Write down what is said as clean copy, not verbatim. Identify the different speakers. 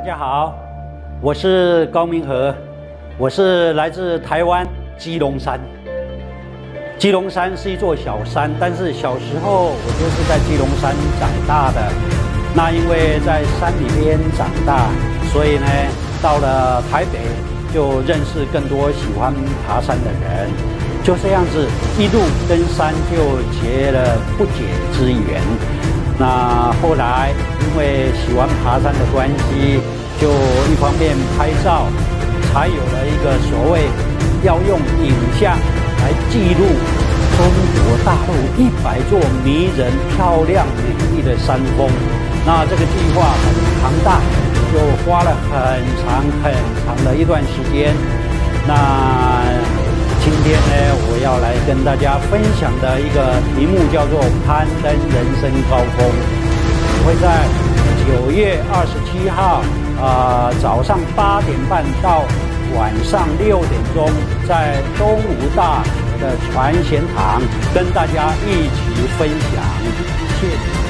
Speaker 1: 家好，我是高明和，我是来自台湾基隆山。基隆山是一座小山，但是小时候我就是在基隆山长大的。那因为在山里边长大，所以呢，到了台北就认识更多喜欢爬山的人，就这样子一路跟山就结了不解之缘。那后来因为喜欢爬山的关系，就一方面拍照，才有了一个所谓要用影像来记录中国大陆100座迷人、漂亮、美丽的山峰。那这个计划很庞大，就花了很长的一段时间。那今天呢，我要来跟大家分享的一个题目叫做攀登人生高峰。我会在9月27号早上8点半到晚上6点钟，在东吴大的传贤堂跟大家一起分享。谢谢。